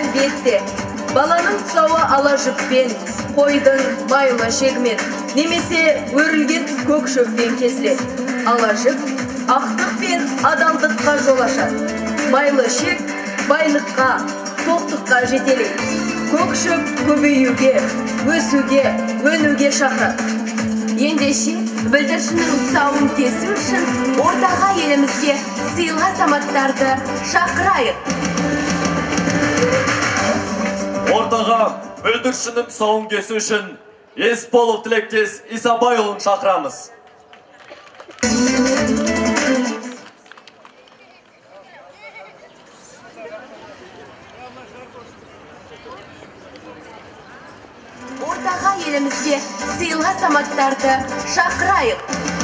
әлбетте, баланың тұсауы ала жүкпен, қойдың майлы шегмен, немесе өрілген көк шөппен кесіледі. Ала жүк ақтық пен адалдыққа жол ашады. Майлы шек байлыққа, тоқтыққа жетелейді. Көк шөп көбеюге, өсуге, өнуге шақырады. Ендеше бүлдіршіннің тұсауын кесу үшін ортаға елімізге сыйлы азаматтарды шақырайық. Ортаға бүлдіршіннің тұсауын кесу үшін Есполов тілектес Исабайұлын шақырамыз. Ортаға елімізге сыйлы азаматтарды шақырайық.